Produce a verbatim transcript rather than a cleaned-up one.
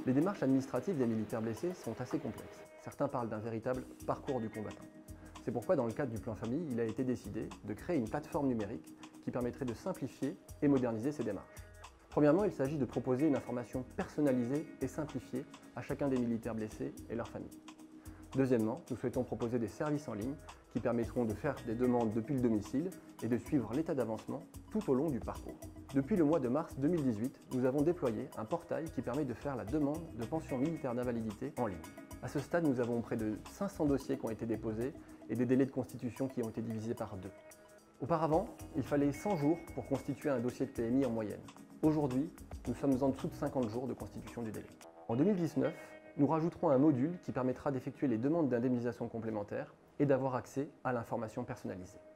Les démarches administratives des militaires blessés sont assez complexes. Certains parlent d'un véritable parcours du combattant. C'est pourquoi dans le cadre du plan famille, il a été décidé de créer une plateforme numérique qui permettrait de simplifier et moderniser ces démarches. Premièrement, il s'agit de proposer une information personnalisée et simplifiée à chacun des militaires blessés et leurs familles. Deuxièmement, nous souhaitons proposer des services en ligne qui permettront de faire des demandes depuis le domicile et de suivre l'état d'avancement tout au long du parcours. Depuis le mois de mars deux mille dix-huit, nous avons déployé un portail qui permet de faire la demande de pension militaire d'invalidité en ligne. À ce stade, nous avons près de cinq cents dossiers qui ont été déposés et des délais de constitution qui ont été divisés par deux. Auparavant, il fallait cent jours pour constituer un dossier de P M I en moyenne. Aujourd'hui, nous sommes en dessous de cinquante jours de constitution du délai. En deux mille dix-neuf, nous rajouterons un module qui permettra d'effectuer les demandes d'indemnisation complémentaire et d'avoir accès à l'information personnalisée.